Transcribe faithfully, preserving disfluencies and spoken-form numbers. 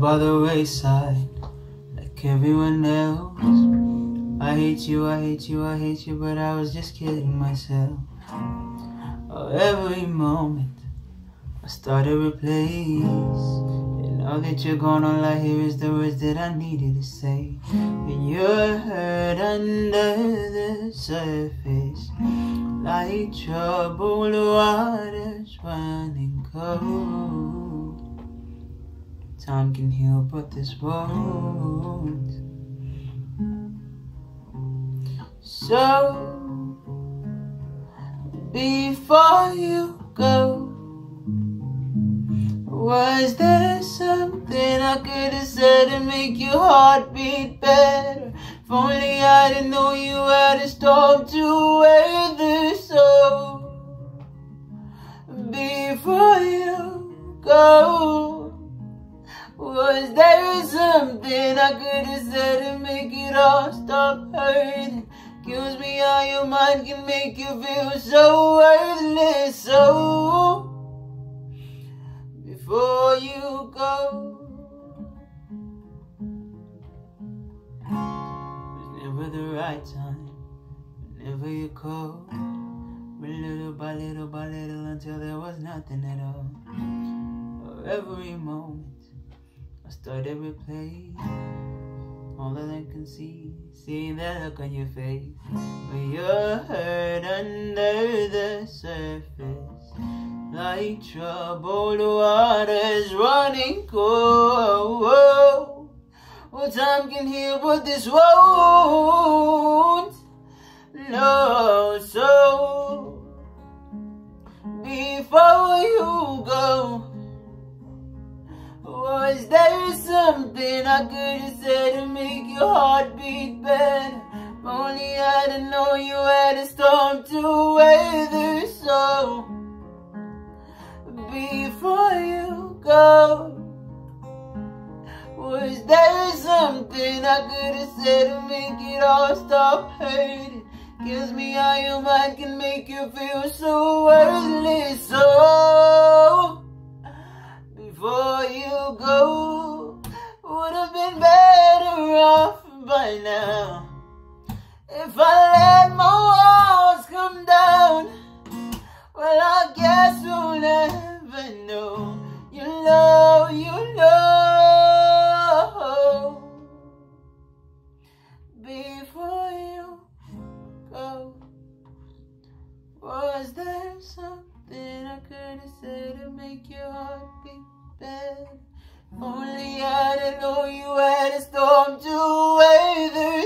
by the wayside like everyone else. I hate you, I hate you, I hate you, but I was just kidding myself. Oh, every moment I start to replace. And now that you're gone, all I hear is the words that I needed to say. And you're hurt under the surface, like troubled waters running cold. Time can heal, but this won't. So before you go, was there something I could have said to make your heart beat better? If only I didn't know you had a storm to weather. So before you go, was there something I could have said to make it all stop hurting? Kills me how your mind can make you feel so worthless. So before you go, it was never the right time, whenever you called. Went little by little by little until there was nothing at all. For every moment I started to replay all that I can see, seeing that look on your face when you're hurt under the surface, like troubled waters running cold. Well, time can heal, but this won't. No, so before you go, was there something I could have said to make your heart beat better? If only I didn't know you had a storm to weather. So before you go, was there something I could have said to make it all stop hurting? Kills me how your mind can make you feel so worthless. So before you go, would have been better off by now if I let my walls come down. Well, I guess we'll never know. You know, you know. Before you go, was there something I could have said to make your heart beat better? If only I didn't know you had a storm to weather.